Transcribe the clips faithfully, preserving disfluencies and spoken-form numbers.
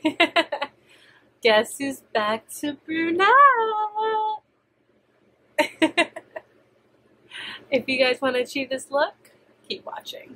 Guess who's back to brunette? If you guys want to achieve this look, keep watching.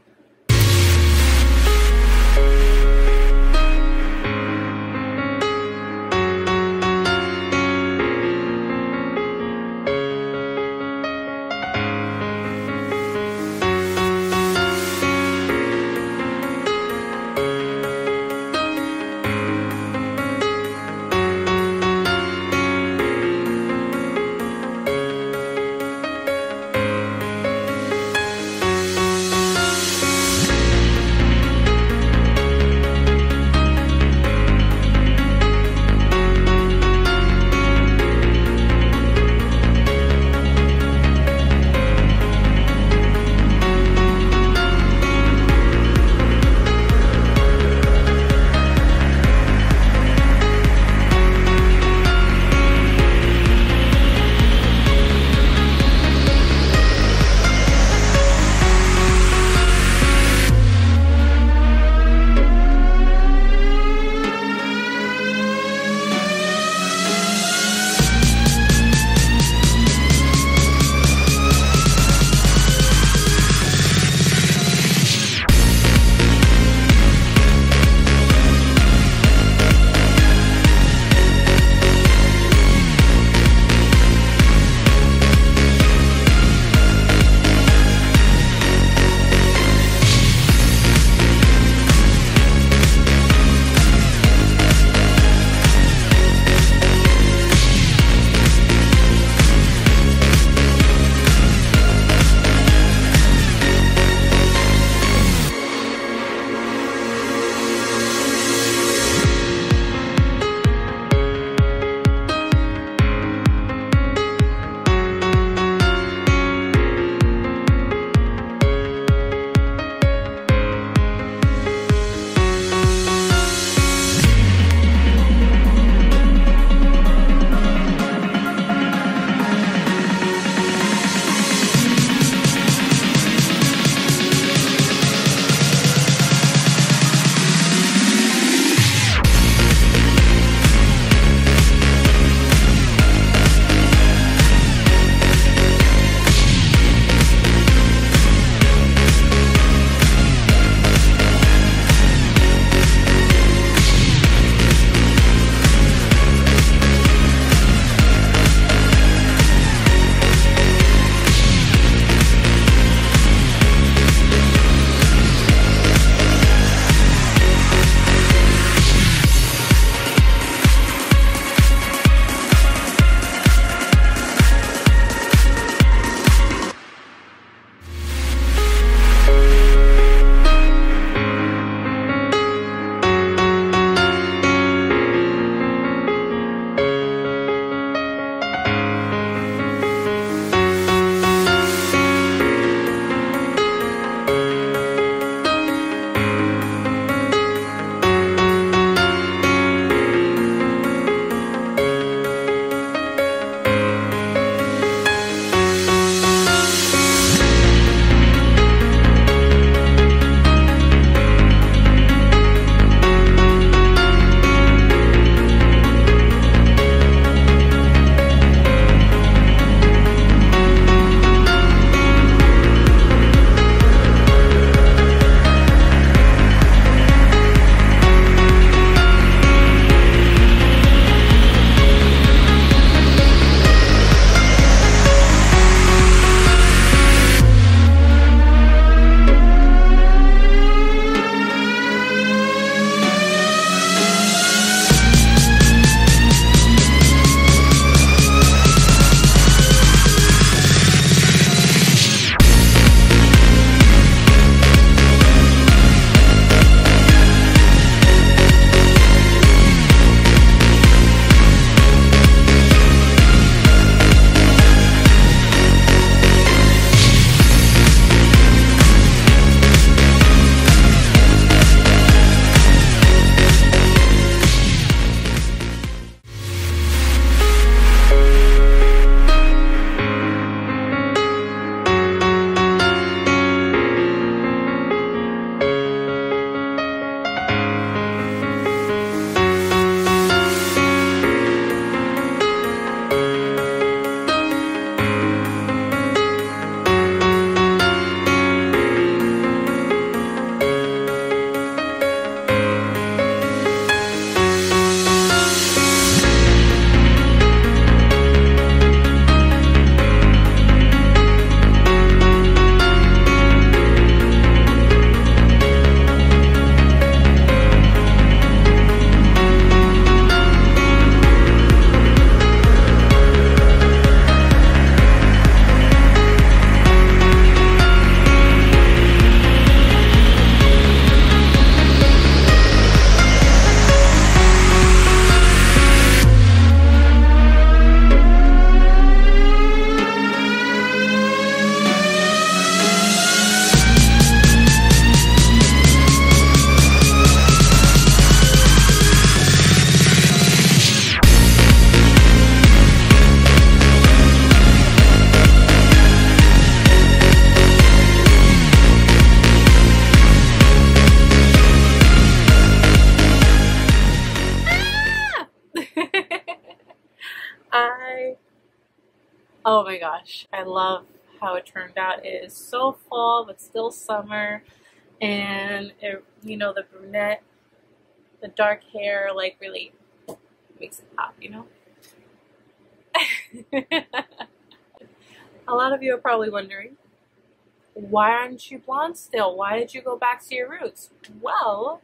Oh my gosh, I love how it turned out. It is so fall, but still summer. And, it, you know, the brunette, the dark hair, like, really makes it pop, you know? A lot of you are probably wondering, why aren't you blonde still? Why did you go back to your roots? Well,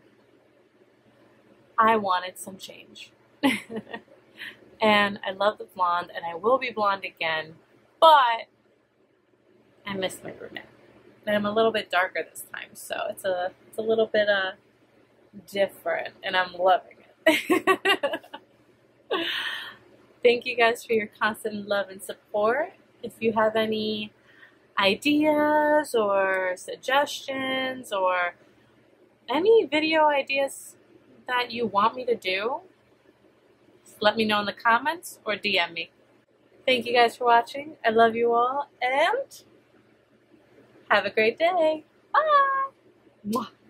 I wanted some change. And I love the blonde, and I will be blonde again, but I miss my brunette. And I'm a little bit darker this time, so it's a it's a little bit uh different, and I'm loving it. Thank you guys for your constant love and support. If you have any ideas or suggestions or any video ideas that you want me to do, let me know in the comments or D M me. Thank you guys for watching. I love you all, and have a great day. Bye! Mwah.